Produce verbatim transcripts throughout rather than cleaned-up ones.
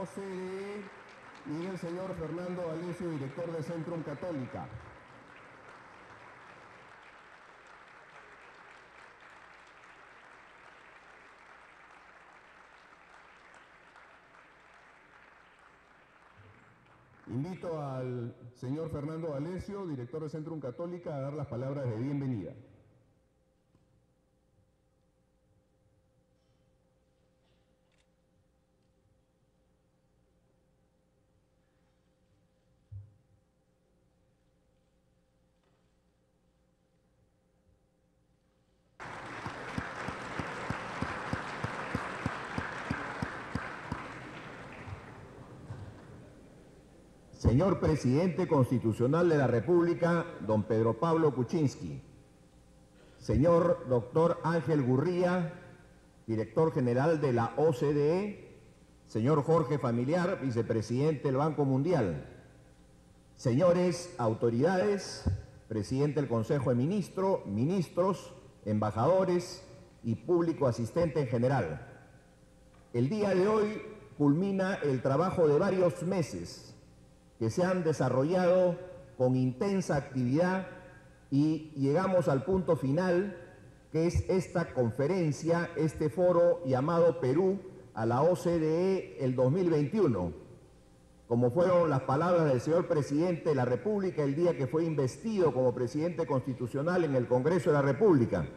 O C D E, y el señor Fernando Alessio, director de Centrum Católica. Invito al señor Fernando Alessio, director de Centrum Católica, a dar las palabras de bienvenida. Señor Presidente Constitucional de la República, don Pedro Pablo Kuczynski. Señor Doctor Ángel Gurría, Director General de la O C D E. Señor Jorge Familiar, Vicepresidente del Banco Mundial. Señores autoridades, Presidente del Consejo de Ministros, ministros, embajadores y público asistente en general. El día de hoy culmina el trabajo de varios meses que se han desarrollado con intensa actividad y llegamos al punto final, que es esta conferencia, este foro llamado Perú a la O C D E el dos mil veintiuno. Como fueron las palabras del señor Presidente de la República el día que fue investido como Presidente Constitucional en el Congreso de la República.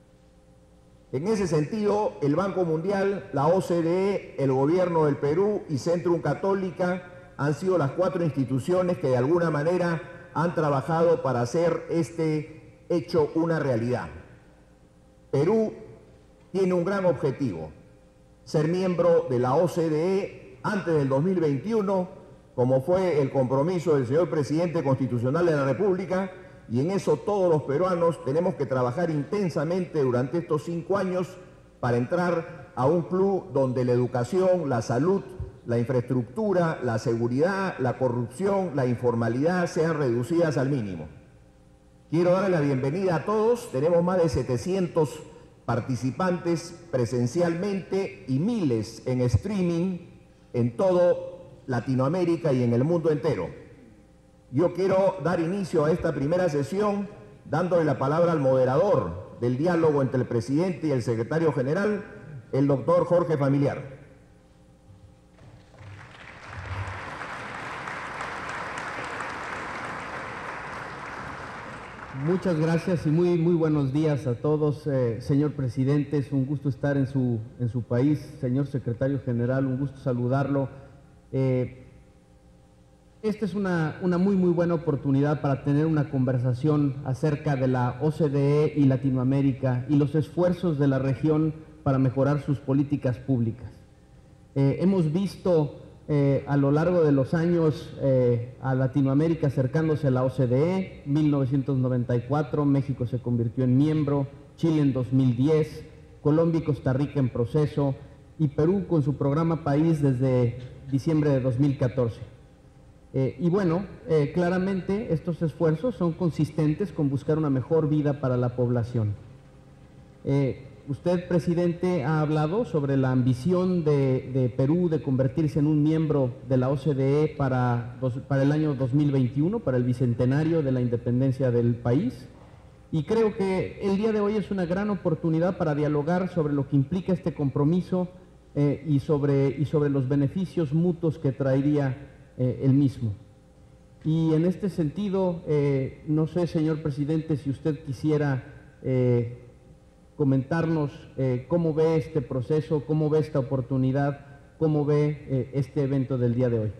En ese sentido, el Banco Mundial, la O C D E, el Gobierno del Perú y Centrum Católica han sido las cuatro instituciones que de alguna manera han trabajado para hacer este hecho una realidad. Perú tiene un gran objetivo: ser miembro de la O C D E antes del dos mil veintiuno, como fue el compromiso del señor Presidente Constitucional de la República, y en eso todos los peruanos tenemos que trabajar intensamente durante estos cinco años para entrar a un club donde la educación, la salud, la infraestructura, la seguridad, la corrupción, la informalidad sean reducidas al mínimo. Quiero darle la bienvenida a todos. Tenemos más de setecientos participantes presencialmente y miles en streaming en todo Latinoamérica y en el mundo entero. Yo quiero dar inicio a esta primera sesión dándole la palabra al moderador del diálogo entre el presidente y el secretario general, el doctor Jorge Familiar. Muchas gracias y muy, muy buenos días a todos. Eh, señor Presidente, es un gusto estar en su, en su país. Señor Secretario General, un gusto saludarlo. Eh, esta es una, una muy, muy buena oportunidad para tener una conversación acerca de la O C D E y Latinoamérica y los esfuerzos de la región para mejorar sus políticas públicas. Eh, hemos visto Eh, a lo largo de los años eh, a Latinoamérica acercándose a la O C D E. mil novecientos noventa y cuatro, México se convirtió en miembro, Chile en dos mil diez, Colombia y Costa Rica en proceso, y Perú con su programa País desde diciembre de dos mil catorce. Eh, y bueno, eh, claramente estos esfuerzos son consistentes con buscar una mejor vida para la población. Eh, Usted, presidente, ha hablado sobre la ambición de, de Perú de convertirse en un miembro de la O C D E para, dos, para el año dos mil veintiuno, para el bicentenario de la independencia del país. Y creo que el día de hoy es una gran oportunidad para dialogar sobre lo que implica este compromiso eh, y, sobre, y sobre los beneficios mutuos que traería eh, el mismo. Y en este sentido, eh, no sé, señor presidente, si usted quisiera Eh, comentarnos eh, cómo ve este proceso, cómo ve esta oportunidad, cómo ve eh, este evento del día de hoy.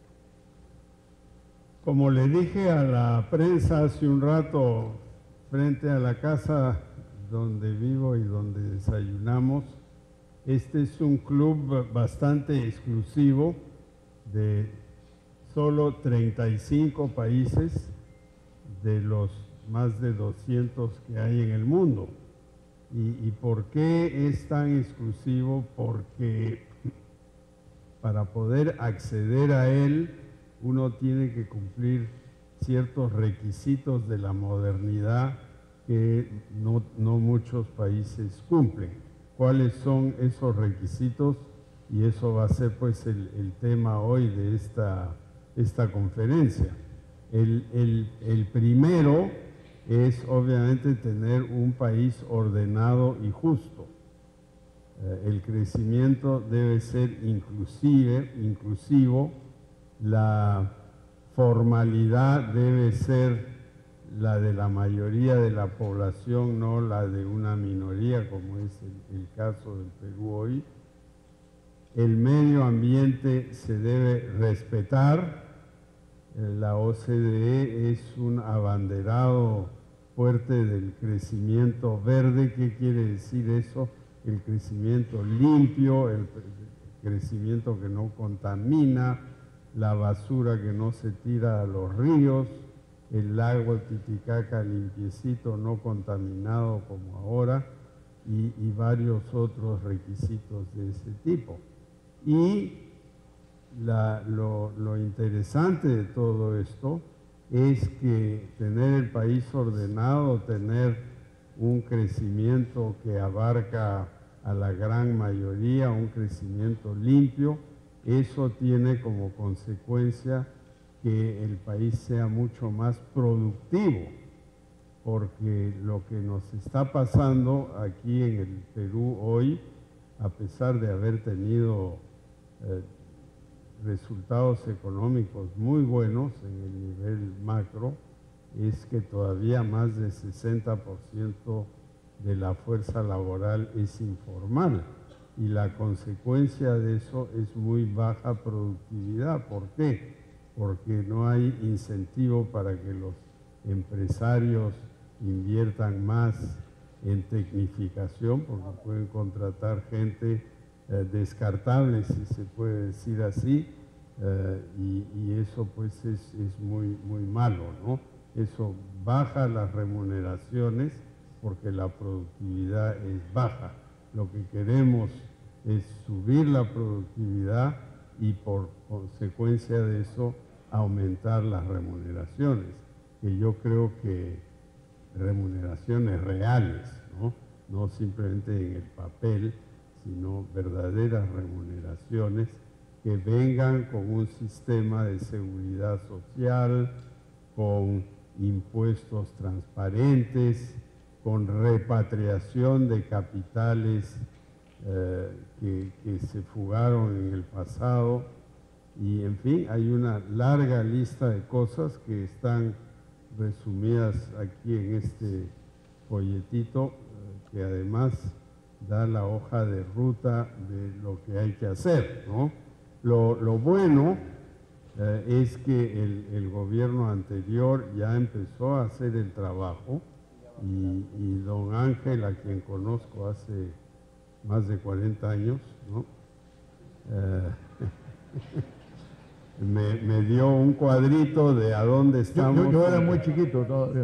Como le dije a la prensa hace un rato, frente a la casa donde vivo y donde desayunamos, este es un club bastante exclusivo de solo treinta y cinco países de los más de doscientos que hay en el mundo. ¿Y, y por qué es tan exclusivo? Porque para poder acceder a él uno tiene que cumplir ciertos requisitos de la modernidad que no, no muchos países cumplen. ¿Cuáles son esos requisitos? y eso va a ser pues el, el tema hoy de esta, esta conferencia. El, el, el primero es obviamente tener un país ordenado y justo. Eh, el crecimiento debe ser inclusive, inclusivo, la formalidad debe ser la de la mayoría de la población, no la de una minoría, como es el, el caso del Perú hoy. El medio ambiente se debe respetar. La O C D E es un abanderado fuerte del crecimiento verde. ¿Qué quiere decir eso? El crecimiento limpio, el crecimiento que no contamina, la basura que no se tira a los ríos, el lago Titicaca limpiecito, no contaminado como ahora, y, y varios otros requisitos de ese tipo. Y la, lo, lo interesante de todo esto es que tener el país ordenado, tener un crecimiento que abarca a la gran mayoría, un crecimiento limpio, eso tiene como consecuencia que el país sea mucho más productivo, porque lo que nos está pasando aquí en el Perú hoy, a pesar de haber tenido eh, resultados económicos muy buenos en el nivel macro, es que todavía más del sesenta por ciento de la fuerza laboral es informal, y la consecuencia de eso es muy baja productividad. ¿Por qué? Porque no hay incentivo para que los empresarios inviertan más en tecnificación, porque pueden contratar gente eh, descartable, si se puede decir así, eh, y, y eso pues es, es muy, muy malo, ¿no? Eso baja las remuneraciones porque la productividad es baja. Lo que queremos es subir la productividad y por consecuencia de eso aumentar las remuneraciones, que yo creo que remuneraciones reales, ¿no? No simplemente en el papel, sino verdaderas remuneraciones que vengan con un sistema de seguridad social, con impuestos transparentes, con repatriación de capitales eh, que, que se fugaron en el pasado, y en fin, hay una larga lista de cosas que están resumidas aquí en este folletito, eh, que además da la hoja de ruta de lo que hay que hacer, ¿no? Lo, lo bueno eh, es que el, el gobierno anterior ya empezó a hacer el trabajo, y, y don Ángel, a quien conozco hace más de cuarenta años, ¿no? Eh, me, me dio un cuadrito de a dónde estamos. Yo, yo, yo era muy chiquito todavía.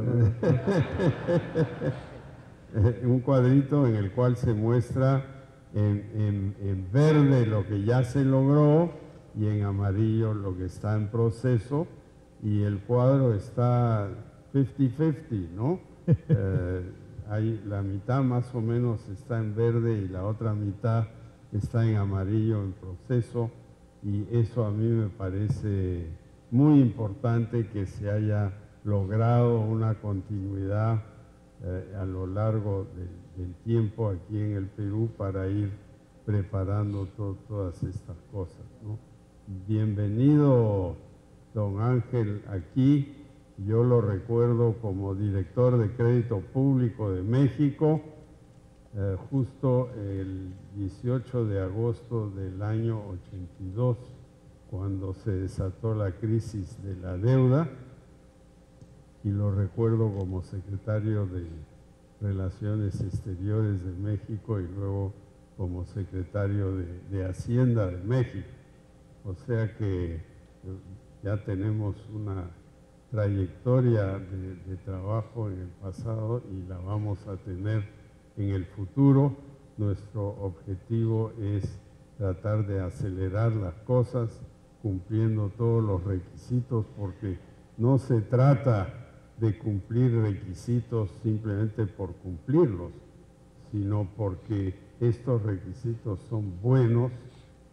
Un cuadrito en el cual se muestra en, en, en verde lo que ya se logró y en amarillo lo que está en proceso, y el cuadro está cincuenta cincuenta, ¿no? Eh, hay, la mitad más o menos está en verde y la otra mitad está en amarillo en proceso, y eso a mí me parece muy importante, que se haya logrado una continuidad eh, a lo largo del, del tiempo aquí en el Perú para ir preparando to, todas estas cosas, ¿no? Bienvenido, don Ángel, aquí. Yo lo recuerdo como director de Crédito Público de México, eh, justo el dieciocho de agosto del año ochenta y dos, cuando se desató la crisis de la deuda, y lo recuerdo como secretario de Relaciones Exteriores de México y luego como secretario de, de Hacienda de México. O sea que ya tenemos una trayectoria de, de trabajo en el pasado y la vamos a tener en el futuro. Nuestro objetivo es tratar de acelerar las cosas cumpliendo todos los requisitos, porque no se trata de cumplir requisitos simplemente por cumplirlos, sino porque estos requisitos son buenos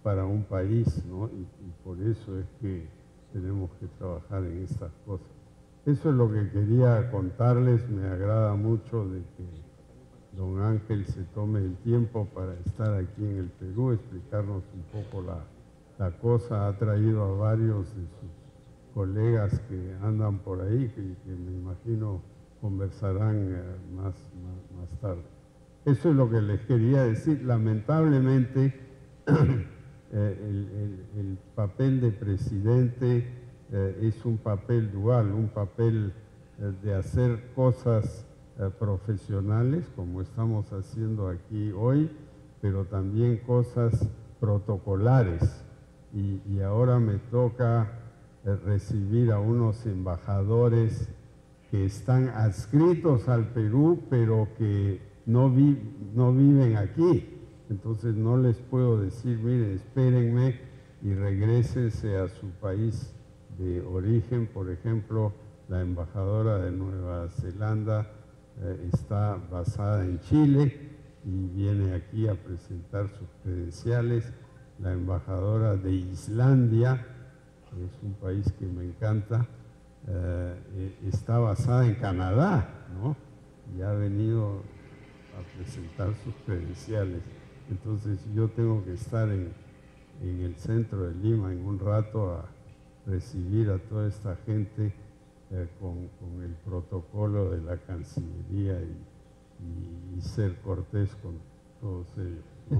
para un país, ¿no? Y, y por eso es que tenemos que trabajar en estas cosas. Eso es lo que quería contarles. Me agrada mucho de que don Ángel se tome el tiempo para estar aquí en el Perú, explicarnos un poco la, la cosa. Ha traído a varios de sus colegas que andan por ahí, que, que me imagino conversarán eh, más, más, más tarde. Eso es lo que les quería decir. Lamentablemente, eh, el, el, el papel de presidente eh, es un papel dual, un papel eh, de hacer cosas eh, profesionales, como estamos haciendo aquí hoy, pero también cosas protocolares. Y, y ahora me toca eh, recibir a unos embajadores que están adscritos al Perú, pero que no, vi, no viven aquí. Entonces no les puedo decir, miren, espérenme y regrésense a su país de origen. Por ejemplo, la embajadora de Nueva Zelanda eh, está basada en Chile y viene aquí a presentar sus credenciales. La embajadora de Islandia, que es un país que me encanta, eh, está basada en Canadá, ¿no? Y ha venido a presentar sus credenciales. Entonces yo tengo que estar en, en el centro de Lima en un rato a recibir a toda esta gente eh, con, con el protocolo de la Cancillería y, y, y ser cortés con todos ellos, ¿no?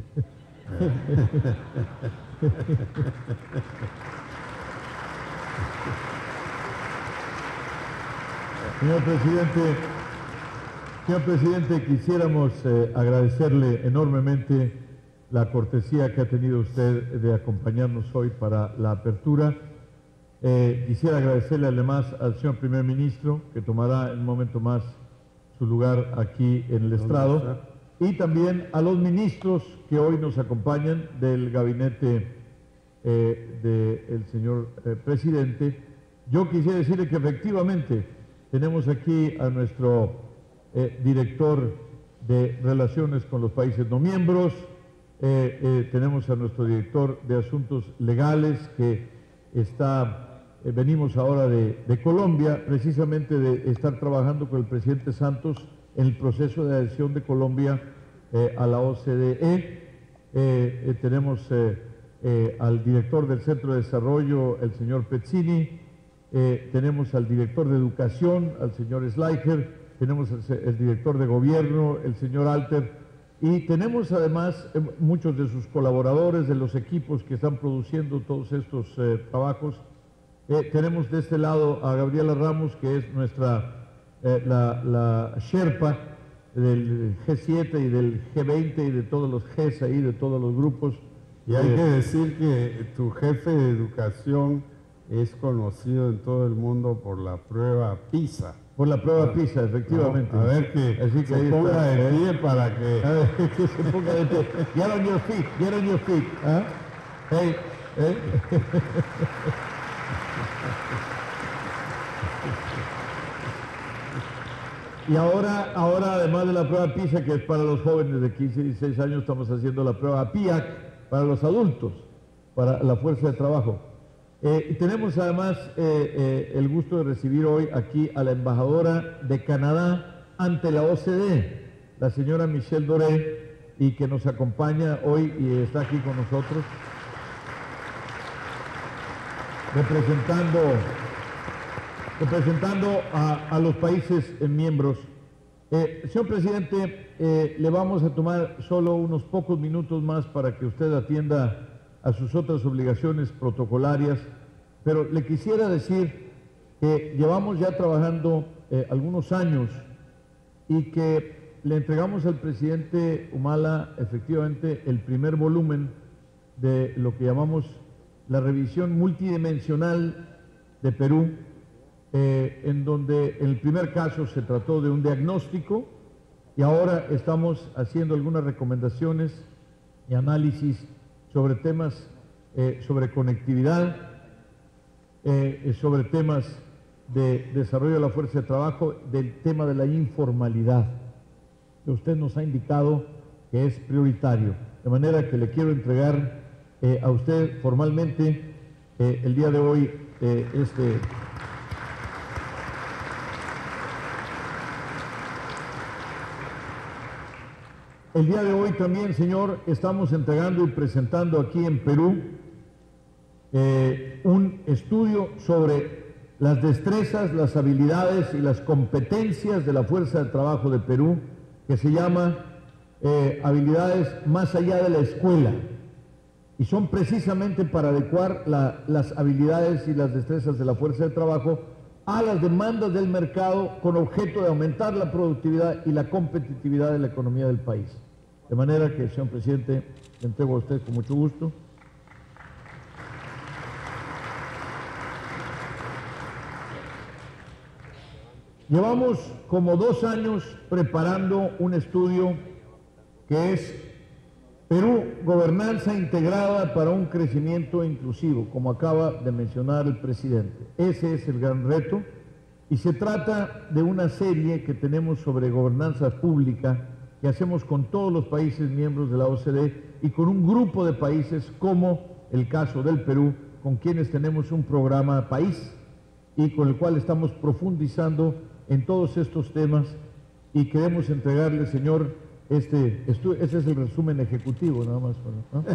Señor presidente, señor presidente, quisiéramos eh, agradecerle enormemente la cortesía que ha tenido usted de acompañarnos hoy para la apertura. Eh, quisiera agradecerle además al señor primer ministro, que tomará en un momento más su lugar aquí en el estrado, y también a los ministros que hoy nos acompañan del gabinete eh, del señor eh, presidente. Yo quisiera decirle que efectivamente tenemos aquí a nuestro eh, director de Relaciones con los Países No Miembros, eh, eh, tenemos a nuestro director de Asuntos Legales que está, eh, venimos ahora de, de Colombia, precisamente de estar trabajando con el presidente Santos en el proceso de adhesión de Colombia eh, a la O C D E. Eh, eh, tenemos eh, eh, al director del Centro de Desarrollo, el señor Pezzini. Eh, tenemos al director de Educación, al señor Schleicher, tenemos el, el director de Gobierno, el señor Alter, y tenemos además eh, muchos de sus colaboradores, de los equipos que están produciendo todos estos eh, trabajos. Eh, tenemos de este lado a Gabriela Ramos, que es nuestra, eh, la, la Sherpa del G siete y del G veinte y de todos los Gs ahí, de todos los grupos. Y hay eh, que decir que tu jefe de educación es conocido en todo el mundo por la prueba PISA. Por la prueba PISA, efectivamente. No, a ver que, Así que se ahí ponga está, de ¿eh? pie para que... A ver, que se ponga de pie. Get on your feet, get on your feet. ¿Ah? Hey, hey. Y ahora, ahora, además de la prueba PISA, que es para los jóvenes de quince y dieciséis años, estamos haciendo la prueba PIAC para los adultos, para la fuerza de trabajo. Eh, y tenemos además eh, eh, el gusto de recibir hoy aquí a la embajadora de Canadá ante la O C D E, la señora Michelle Doré, y que nos acompaña hoy y está aquí con nosotros, representando, representando a, a los países eh, miembros. Eh, señor presidente, eh, le vamos a tomar solo unos pocos minutos más para que usted atienda a sus otras obligaciones protocolarias, pero le quisiera decir que llevamos ya trabajando eh, algunos años y que le entregamos al presidente Humala efectivamente el primer volumen de lo que llamamos la revisión multidimensional de Perú, eh, en donde en el primer caso se trató de un diagnóstico y ahora estamos haciendo algunas recomendaciones y análisis sobre temas, eh, sobre conectividad, eh, sobre temas de desarrollo de la fuerza de trabajo, del tema de la informalidad, que usted nos ha indicado que es prioritario. De manera que le quiero entregar eh, a usted formalmente eh, el día de hoy eh, este... El día de hoy también, señor, estamos entregando y presentando aquí en Perú eh, un estudio sobre las destrezas, las habilidades y las competencias de la fuerza de trabajo de Perú, que se llama eh, habilidades más allá de la escuela. Y son precisamente para adecuar la, las habilidades y las destrezas de la fuerza de trabajo a las demandas del mercado con objeto de aumentar la productividad y la competitividad de la economía del país. De manera que, señor presidente, le entrego a usted con mucho gusto. Llevamos como dos años preparando un estudio que es Perú, gobernanza integrada para un crecimiento inclusivo, como acaba de mencionar el presidente. Ese es el gran reto y se trata de una serie que tenemos sobre gobernanza pública que hacemos con todos los países miembros de la O C D y con un grupo de países como el caso del Perú, con quienes tenemos un programa país y con el cual estamos profundizando en todos estos temas y queremos entregarle, señor, este estudio. Ese es el resumen ejecutivo, nada más. ¿No?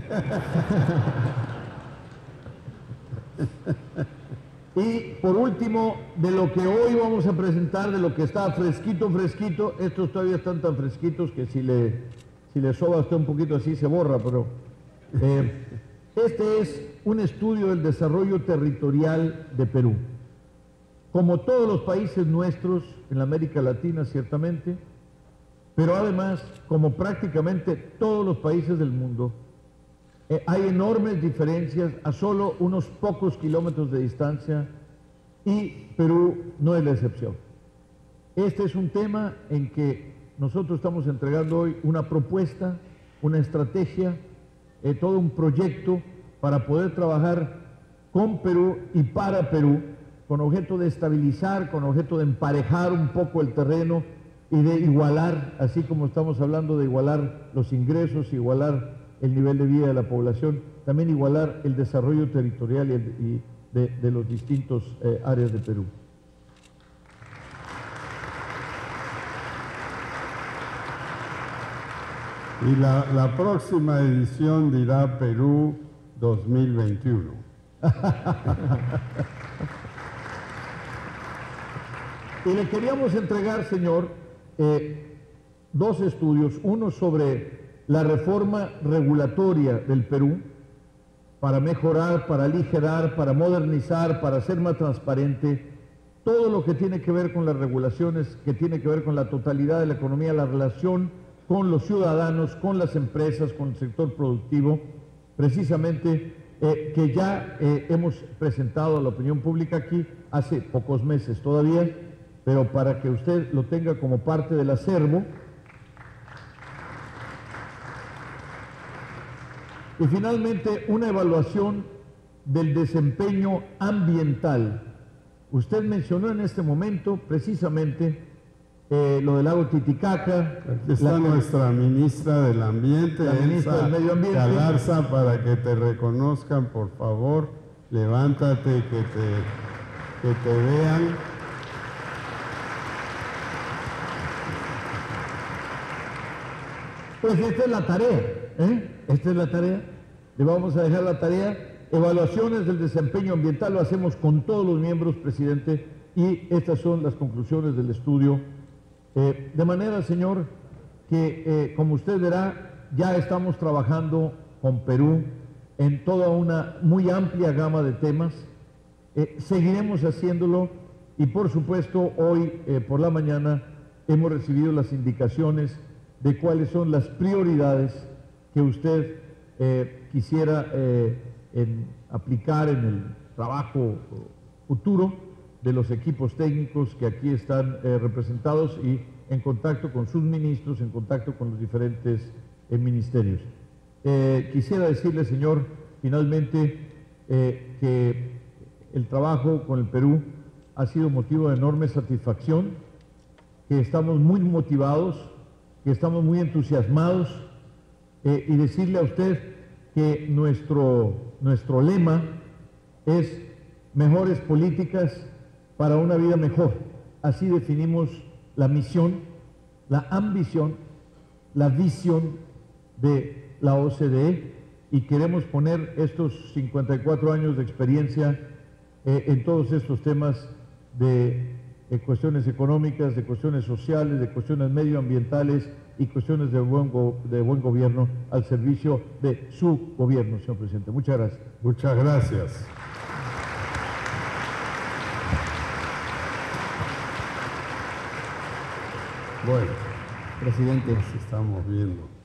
Y por último, de lo que hoy vamos a presentar, de lo que está fresquito, fresquito, estos todavía están tan fresquitos que si le, si le soba a usted un poquito así se borra, pero eh, este es un estudio del desarrollo territorial de Perú. Como todos los países nuestros, en la América Latina ciertamente, pero además, como prácticamente todos los países del mundo, Eh, hay enormes diferencias a solo unos pocos kilómetros de distancia y Perú no es la excepción. Este es un tema en que nosotros estamos entregando hoy una propuesta, una estrategia, eh, todo un proyecto para poder trabajar con Perú y para Perú, con objeto de estabilizar, con objeto de emparejar un poco el terreno y de igualar, así como estamos hablando de igualar los ingresos, igualar el nivel de vida de la población, también igualar el desarrollo territorial y, el, y de, de los distintos eh, áreas de Perú. Y la, la próxima edición dirá Perú dos mil veintiuno. Y le queríamos entregar, señor, eh, dos estudios, uno sobre la reforma regulatoria del Perú para mejorar, para aligerar, para modernizar, para hacer más transparente todo lo que tiene que ver con las regulaciones, que tiene que ver con la totalidad de la economía, la relación con los ciudadanos, con las empresas, con el sector productivo, precisamente eh, que ya eh, hemos presentado a la opinión pública aquí hace pocos meses todavía, pero para que usted lo tenga como parte del acervo. Y finalmente, una evaluación del desempeño ambiental. Usted mencionó en este momento precisamente eh, lo del lago Titicaca. Aquí está la, nuestra ministra del Ambiente, la ministra Elsa del Medio Ambiente. Galarza, para que te reconozcan, por favor. Levántate, que te, que te vean. Pues esta es la tarea, ¿eh? Esta es la tarea. Le vamos a dejar la tarea. Evaluaciones del desempeño ambiental lo hacemos con todos los miembros, presidente, y estas son las conclusiones del estudio. Eh, de manera, señor, que eh, como usted verá, ya estamos trabajando con Perú en toda una muy amplia gama de temas. Eh, seguiremos haciéndolo y, por supuesto, hoy eh, por la mañana hemos recibido las indicaciones de cuáles son las prioridades que usted eh, quisiera eh, en aplicar en el trabajo futuro de los equipos técnicos que aquí están eh, representados y en contacto con sus ministros, en contacto con los diferentes eh, ministerios. Eh, quisiera decirle, señor, finalmente, eh, que el trabajo con el Perú ha sido motivo de enorme satisfacción, que estamos muy motivados, que estamos muy entusiasmados, eh, y decirle a usted que nuestro, nuestro lema es mejores políticas para una vida mejor. Así definimos la misión, la ambición, la visión de la O C D E, y queremos poner estos cincuenta y cuatro años de experiencia eh, en todos estos temas de, de cuestiones económicas, de cuestiones sociales, de cuestiones medioambientales y cuestiones de buen, go de buen gobierno al servicio de su gobierno, señor presidente. Muchas gracias. Muchas gracias. Bueno, Presidente. nos estamos viendo.